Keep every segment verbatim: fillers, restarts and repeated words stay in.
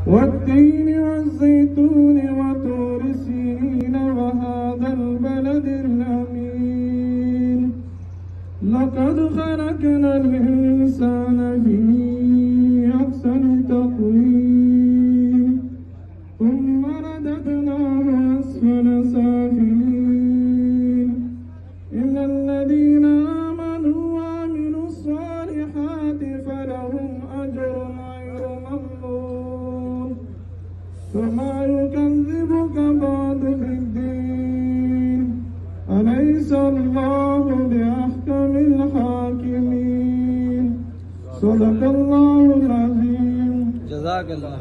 والتين والزيتون وطور سينين وهذا البلد الأمين لقد خلقنا الإنسان في أحسن تقويم ثم رددناه أسفل سافلين إن الذين آمنوا وعملوا الصالحات فلهم أجر غير ممنون فما يكذبك بعد بالدين أليس الله بأحكم الحاكمين صدق الله العظيم جزاك الله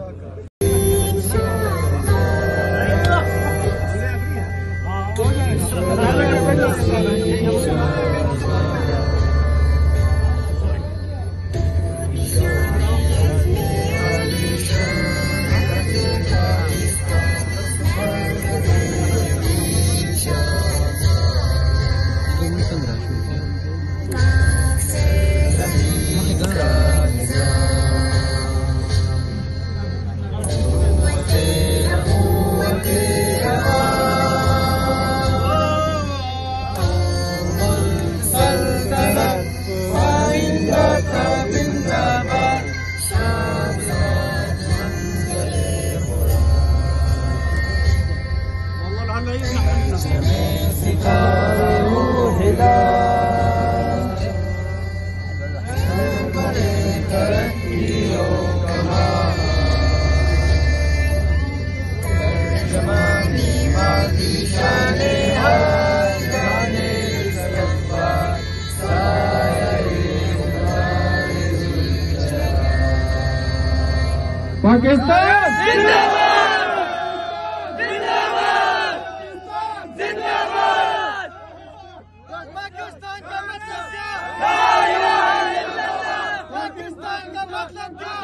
पाकिस्तान जिंदाबाद जिंदाबाद जिंदाबाद पाकिस्तान का मतलब क्या? पाकिस्तान का मतलब क्या?